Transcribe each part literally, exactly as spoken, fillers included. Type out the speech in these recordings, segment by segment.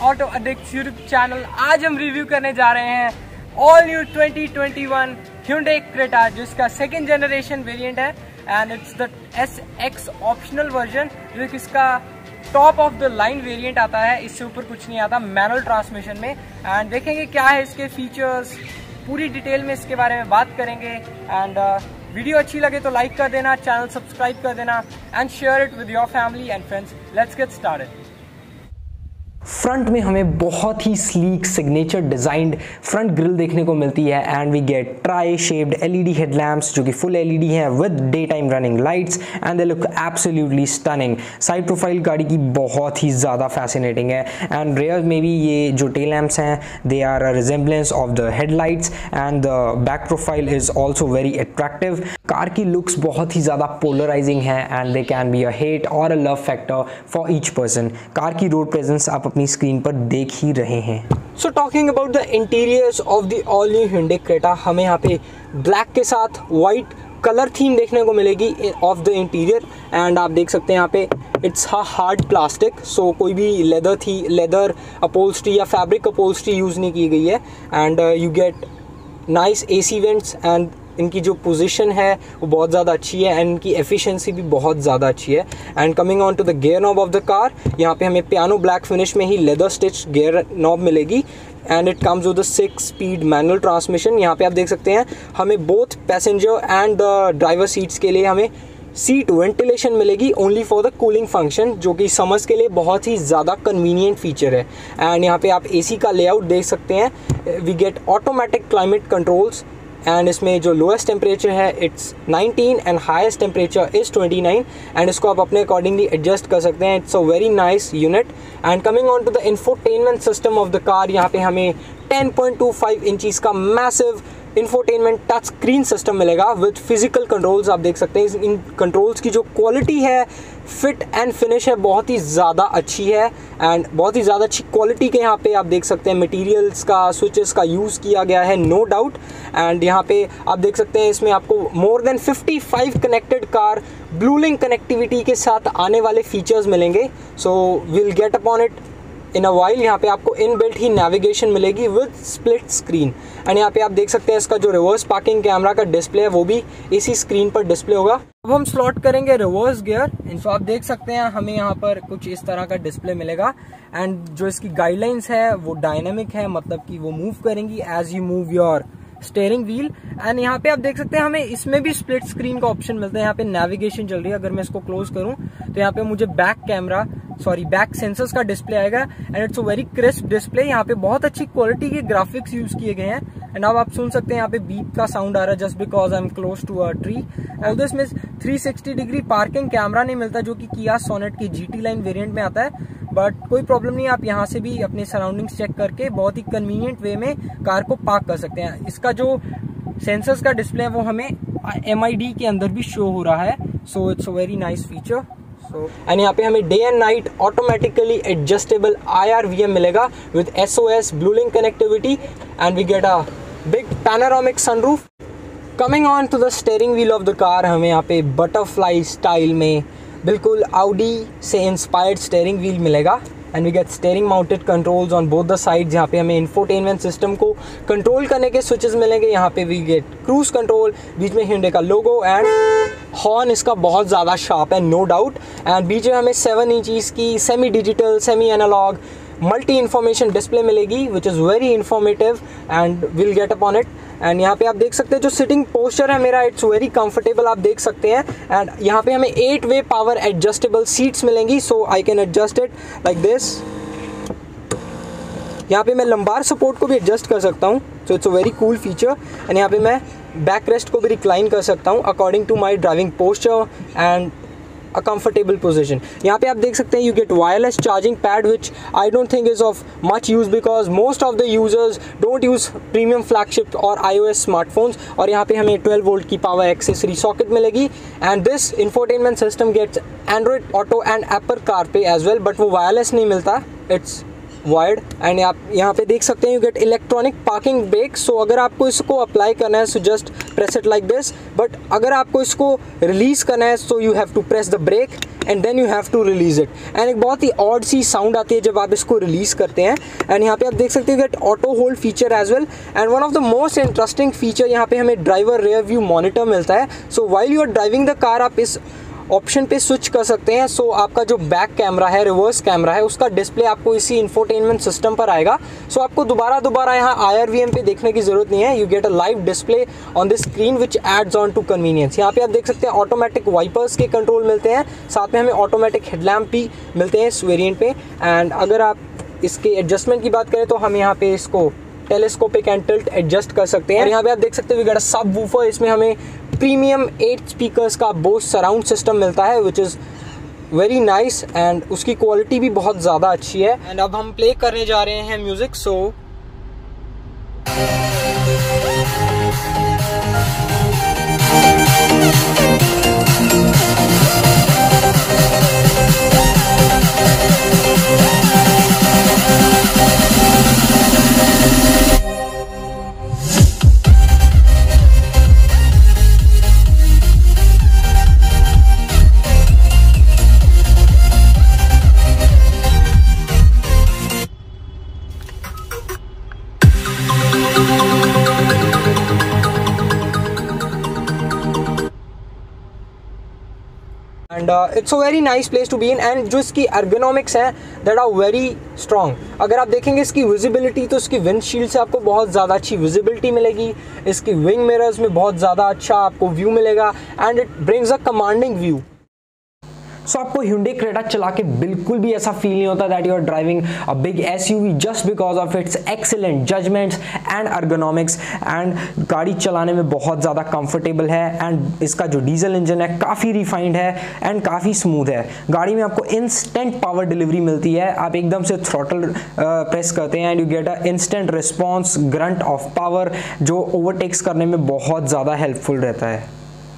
Auto addicts YouTube channel. आज हम review करने जा रहे हैं all new twenty twenty one Hyundai Creta, जिसका सेकेंड जनरेशन वेरिएंट है and it's the S X optional version, जो कि इसका top of the line variant आता है। इससे ऊपर कुछ नहीं आता मैनुअल ट्रांसमिशन में। एंड देखेंगे क्या है इसके फीचर्स, पूरी डिटेल में इसके बारे में बात करेंगे। एंड वीडियो अच्छी लगे तो लाइक कर देना, चैनल सब्सक्राइब कर देना and share it with your family and friends. Let's get started. Front में हमें बहुत ही sleek signature designed front grille देखने को मिलती है and we get tri shaped LED headlamps जो कि फुल एलईडी हैं with day time running lights and they look absolutely stunning. Side profile गाड़ी की बहुत ही ज़्यादा फैसिनेटिंग है एंड रेयर में भी ये जो टेल लैम्प्स हैं they are a resemblance of the headlights and the back profile is also very attractive. Car की लुक्स बहुत ही ज़्यादा पोलराइजिंग है and they can be a hate or a love factor for each person. Car की road presence आप अपनी screen पर देख ही रहे हैं। So talking about the interiors of the all new Hyundai Creta, हमें यहाँ पे ब्लैक के साथ वाइट कलर थीम देखने को मिलेगी ऑफ द इंटीरियर। एंड आप देख सकते हैं यहाँ पे इट्स हार्ड प्लास्टिक, सो कोई भी लेदर थी लेदर अपोल्स्ट्री या फैब्रिक अपोल्स्ट्री यूज़ नहीं की गई है। And you get nice AC vents and इनकी जो पोजीशन है वो बहुत ज़्यादा अच्छी है एंड इनकी एफिशिएंसी भी बहुत ज़्यादा अच्छी है। And coming on to the gear knob of the car, यहाँ पे हमें पियानो ब्लैक फिनिश में ही लेदर स्टिच गियर नॉब मिलेगी and it comes with the six speed manual transmission. यहाँ पे आप देख सकते हैं हमें both passenger and the driver seats के लिए हमें सीट वेंटिलेशन मिलेगी only for the cooling function, जो कि समर्स के लिए बहुत ही ज़्यादा कन्वीनियंट फीचर है। एंड यहाँ पे आप एसी का लेआउट देख सकते हैं। We get automatic climate controls and इसमें जो लोएस्ट टेम्परेचर है it's nineteen and highest temperature is twenty nine and इसको आप अपने अकॉर्डिंगली एडजस्ट कर सकते हैं। It's a very nice unit. And coming on to the infotainment system of the car, यहाँ पे हमें ten point two five inches का massive infotainment touch screen system मिलेगा विद फिजिकल कंट्रोल्स। आप देख सकते हैं इन कंट्रोल्स की जो क्वालिटी है, फिट एंड फिनिश है, बहुत ही ज़्यादा अच्छी है एंड बहुत ही ज़्यादा अच्छी क्वालिटी के यहाँ पे आप देख सकते हैं मटेरियल्स का, स्विचेस का यूज़ किया गया है, नो डाउट। एंड यहाँ पे आप देख सकते हैं इसमें आपको more than fifty five connected car blue link connectivity के साथ आने वाले फीचर्स मिलेंगे। So will get upon it in a while. यहाँ पे आपको इन बिल्ट ही नेविगेशन मिलेगी विद स्प्लिट स्क्रीन एंड यहाँ पे आप देख सकते हैं इसका जो रिवर्स पार्किंग कैमरा का डिस्प्ले है वो भी इसी स्क्रीन पर डिस्प्ले होगा। अब हम स्लॉट करेंगे रिवर्स गियर। सो आप देख सकते हैं हमें यहाँ पर कुछ इस तरह का डिस्प्ले मिलेगा एंड जो इसकी गाइडलाइंस है वो डायनेमिक है, मतलब कि वो मूव करेंगी as you move your steering wheel. And यहाँ पे आप देख सकते हैं हमें इसमें भी स्प्लिट स्क्रीन का ऑप्शन मिलता है। यहाँ पे नेविगेशन चल रही है, अगर मैं इसको क्लोज करूँ तो यहाँ पे मुझे back camera sorry back sensors का डिस्प्ले आएगा and it's a very crisp display. यहाँ पे बहुत अच्छी क्वालिटी के ग्राफिक्स यूज किए गए हैं एंड अब आप सुन सकते हैं यहाँ पे बीप का साउंड आ रहा है just because I am close to a tree. Although इसमें three sixty degree parking camera नहीं मिलता जो कि किया सोनेट की जीटी लाइन वेरिएंट में आता है, बट कोई प्रॉब्लम नहीं, आप यहाँ से भी अपने सराउंडिंग्स चेक करके बहुत ही कन्वीनियंट वे में कार को पार्क कर सकते हैं। इसका जो सेंसर्स का डिस्प्ले है वो हमें एम आई डी के अंदर भी शो हो रहा है, so it's a very nice feature. So and यहाँ पे हमें day and night automatically adjustable I R V M मिलेगा with S O S blue link connectivity and we get a big panoramic sunroof. Coming on to the steering wheel of the car, हमें यहाँ पे butterfly style में बिल्कुल Audi से inspired steering wheel मिलेगा and we get steering mounted controls on both the sides. यहाँ पे हमें इंफोटेनमेंट सिस्टम को कंट्रोल करने के स्विचेस मिलेंगे। यहाँ पे वी गेट क्रूज कंट्रोल, बीच में Hyundai का लोगो एंड हॉर्न इसका बहुत ज़्यादा शार्प है, नो डाउट। एंड बीच में हमें सेवन इंचीज़ की semi digital semi analogue multi information display मिलेगी which is very informative and will get upon it. And यहाँ पे आप देख सकते हैं जो सिटिंग पोस्चर है मेरा इट्स वेरी कंफर्टेबल, आप देख सकते हैं। एंड यहाँ पे हमें eight way power adjustable seats मिलेंगी, so I can adjust it like this. यहाँ पे मैं लंबार सपोर्ट को भी एडजस्ट कर सकता हूँ, so it's a very cool feature. And यहाँ पे मैं बैक रेस्ट को भी रिक्लाइन कर सकता हूँ according to my driving posture and a comfortable position. यहाँ पे आप देख सकते हैं you get wireless charging pad which I don't think is of much use because most of the users don't use premium flagship और iOS smartphones। और यहाँ पे हमें ट्वेल्व वोल्ट की पावर एक्सेसरी सॉकेट मिलेगी and this infotainment system gets Android Auto and Apple CarPlay as well, but वो wireless नहीं मिलता, it's वायर्ड एंड आप यहाँ पे देख सकते हैं you get electronic parking brake. So अगर आपको इसको अप्लाई करना है so just press it like this, but अगर आपको इसको रिलीज़ करना है so you have to press the brake and then you have to release it. And एक बहुत ही ऑड सी साउंड आती है जब आप इसको रिलीज़ करते हैं। एंड यहाँ पे आप देख सकते हैं get auto hold feature as well. And one of the most interesting feature यहाँ पे हमें ड्राइवर रियर व्यू मॉनिटर मिलता है। So while you are driving the car आप इस ऑप्शन पे स्विच कर सकते हैं। सो so, आपका जो बैक कैमरा है, रिवर्स कैमरा है, उसका डिस्प्ले आपको इसी इंफोटेनमेंट सिस्टम पर आएगा। सो so, आपको दोबारा दोबारा यहाँ आई आर वी एम पे देखने की ज़रूरत नहीं है। You get a live display on this screen which adds on to convenience. यहाँ पे आप देख सकते हैं ऑटोमेटिक वाइपर्स के कंट्रोल मिलते हैं, साथ में हमें ऑटोमेटिक हेडलैम्प भी मिलते हैं इस वेरियंट पे। एंड अगर आप इसके एडजस्टमेंट की बात करें तो हम यहाँ पे इसको टेलीस्कोपिक एंड टिल्ट एडजस्ट कर सकते हैं। और यहाँ पे आप देख सकते हैं वी गेट अ सब वूफर, इसमें हमें प्रीमियम एट स्पीकर्स का बोस सराउंड सिस्टम मिलता है which is very nice and उसकी क्वालिटी भी बहुत ज़्यादा अच्छी है। एंड अब हम प्ले करने जा रहे हैं music. So and it's a very nice place to be in. And जो इसकी एर्गोनॉमिक्स हैं दैट आर वेरी स्ट्रॉन्ग। अगर आप देखेंगे इसकी विजिबिलिटी तो इसकी विंडशील्ड से आपको बहुत ज़्यादा अच्छी विजिबिलिटी मिलेगी। इसकी विंग मिरर्स में बहुत ज़्यादा अच्छा आपको व्यू मिलेगा and it brings a commanding view. So so, आपको Hyundai Creta चला के बिल्कुल भी ऐसा फील नहीं होता that you are driving a big SUV just because of its excellent judgements and ergonomics. And गाड़ी चलाने में बहुत ज़्यादा कंफर्टेबल है एंड इसका जो डीजल इंजन है काफ़ी रिफाइंड है एंड काफ़ी स्मूथ है। गाड़ी में आपको इंस्टेंट पावर डिलीवरी मिलती है। आप एकदम से थ्रॉटल प्रेस करते हैं and you get a instant response grunt of power जो ओवरटेक्स करने में बहुत ज़्यादा हेल्पफुल रहता है।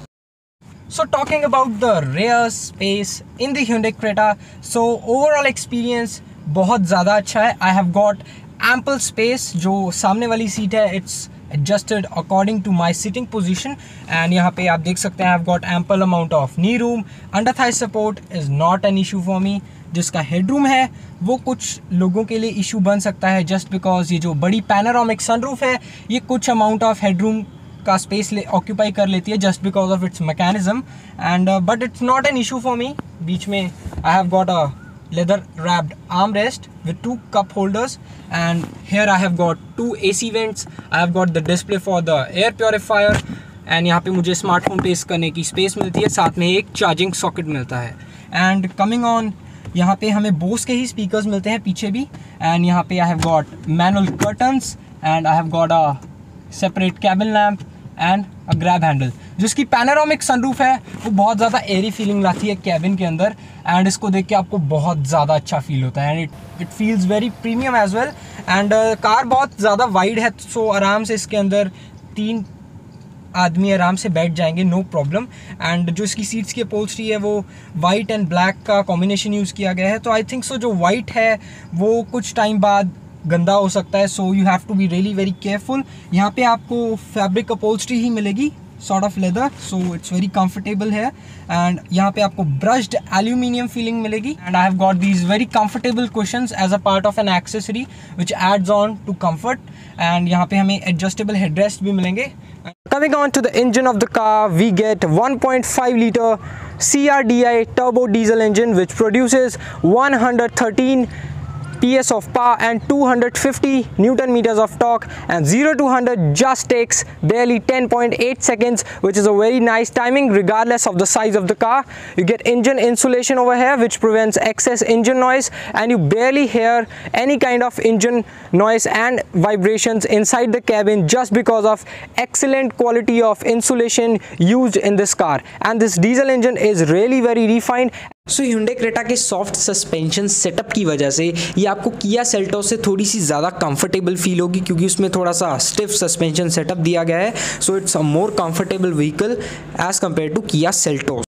So talking about the rear space in the Hyundai Creta, so overall experience बहुत ज़्यादा अच्छा है। I have got ample space। जो सामने वाली सीट है it's adjusted according to my sitting position and यहाँ पे आप देख सकते हैं I've got ample amount of knee room, under thigh support is not an issue for me। जिसका headroom है वो कुछ लोगों के लिए issue बन सकता है just because ये जो बड़ी panoramic sunroof है ये कुछ amount of headroom का स्पेस ले ऑक्यूपाई कर लेती है just because of its mechanism and but it's not an issue for me. बीच में I have got a leather wrapped arm rest with two cup holders and here I have got two AC vents. I have got the display for the air purifier and यहाँ पे मुझे smartphone पेश करने की space मिलती है, साथ में एक चार्जिंग सॉकेट मिलता है। एंड कमिंग ऑन यहाँ पे हमें बोस के ही स्पीकर्स मिलते हैं पीछे भी। एंड यहाँ पे I have got manual curtains and I have got a separate cabin lamp and a grab handle. जिसकी पैनोरामिक सनरूफ है वो बहुत ज़्यादा एयरी फीलिंग लाती है कैबिन के अंदर एंड इसको देख के आपको बहुत ज़्यादा अच्छा फील होता है and it it feels very premium as well. And car बहुत ज़्यादा वाइड है सो आराम से इसके अंदर तीन आदमी आराम से बैठ जाएंगे, नो प्रॉब्लम। एंड जो इसकी सीट्स की अपहोल्स्ट्री है वो वाइट एंड ब्लैक का कॉम्बिनेशन यूज़ किया गया है। तो आई थिंक सो जो वाइट है वो कुछ टाइम बाद गंदा हो सकता है, so you have to be really very careful. यहाँ पे आपको फैब्रिक अपहोल्स्ट्री ही मिलेगी, sort of leather, so it's very comfortable है। एंड यहाँ पे आपको ब्रश्ड एल्यूमिनियम फीलिंग मिलेगी and I have got these very comfortable cushions as a part of an accessory which adds on to comfort. And यहाँ पे हमें adjustable headrest भी मिलेंगे। Coming on to the engine of the car, we get one point five liter C R D I turbo diesel engine which produces one hundred thirteen P S of power and two hundred fifty newton meters of torque, and zero to one hundred just takes barely ten point eight seconds, which is a very nice timing regardless of the size of the car. You get engine insulation over here which prevents excess engine noise and you barely hear any kind of engine noise and vibrations inside the cabin just because of excellent quality of insulation used in this car. And this diesel engine is really very refined. So Hyundai Creta के soft suspension setup की वजह से ये आपको Kia Seltos से थोड़ी सी ज़्यादा comfortable feel होगी क्योंकि उसमें थोड़ा सा स्टिफ सस्पेंशन सेटअप दिया गया है। So it's a more comfortable vehicle as compare to Kia Seltos।